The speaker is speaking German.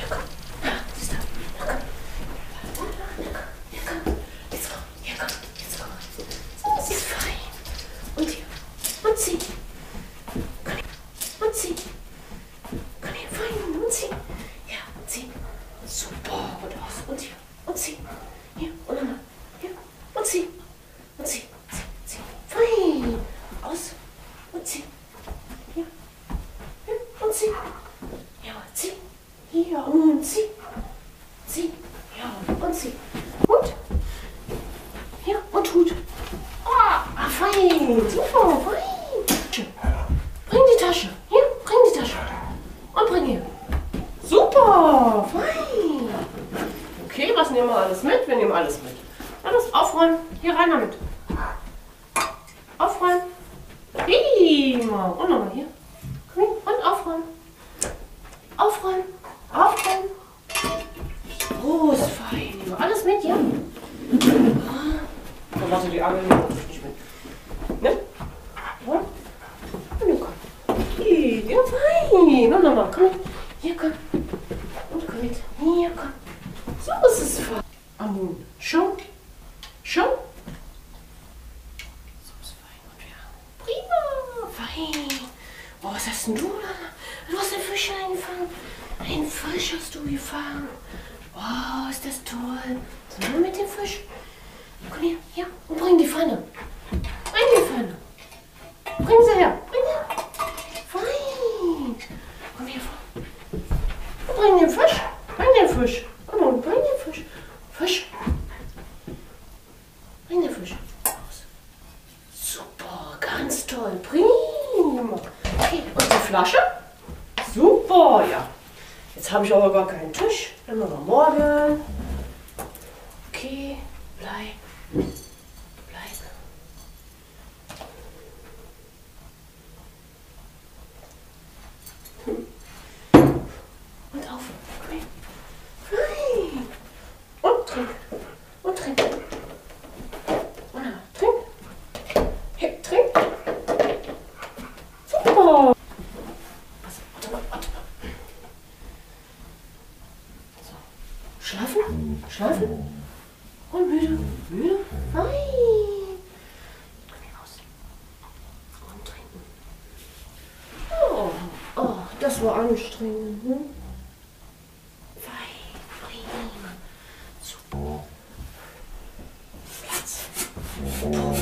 komm. Ja, siehst du? Ja, komm. Ja, komm. Jetzt komm. Ja, komm. Jetzt komm. So, das ist fein. Und hier. Und zieh. Komm her. Und zieh. Komm her, fein. Und zieh. Ja, zieh. Super. Und aus. Und hier. Und zieh. Hier. Und nochmal. Hier. Und zieh. Und zieh. Zieh. Zieh. Fein. Aus. Und zieh. Hier. Hier. Und zieh. Ja, zieh. Hier. Und zieh. Zieh. Ja, und zieh. Und. Hier. Und Hut. Ah, fein. Super. Fein. Bring die Tasche. Hier. Bring die Tasche. Und bring hier. Super. Fein. Okay, was nehmen wir alles mit? Wir nehmen alles mit. Alles aufräumen. Hier rein damit. Aufräumen. Prima. Und nochmal hier. Komm hier. Und aufräumen. Aufräumen. Aufräumen. Oh, ist fein. Nehmen wir alles mit, ja? Dann warte, die Angel natürlich nicht mit. Ne? Ja? Und dann komm. Ja, fein. Und nochmal. Komm mit. Hier, komm. Und komm mit. Hier, komm. So ist es fein. Amun. Schon? Schon? So ist fein. Und wir. Prima. Fein. Oh, was hast denn du da? Du hast einen Fisch eingefangen. Einen Fisch hast du gefangen. Oh, ist das toll. So, mal mit dem Fisch. Komm her, hier. Und bring die Pfanne. Bring die Pfanne. Bring sie her. Bring her. Fein. Komm her. Und bring den Fisch. Bring den Fisch. Komm und bring den Fisch. Fisch. Bring den Fisch. Raus. Super. Ganz toll. Prima. Okay, und die Flasche? Super, ja. Jetzt habe ich aber gar keinen Tisch. Dann machen wir morgen. Okay, bleib. Bleib. Und auf. Komm her. Fein. Und trink. Und trink. Und trink. Hey, trink. Super. Warte mal. So. Schlafen? Schlafen? Und müde? Müde? Fein. Komm hier raus. Und trinken. Oh, das war anstrengend. Hm? Fein. Prima. Super. Platz.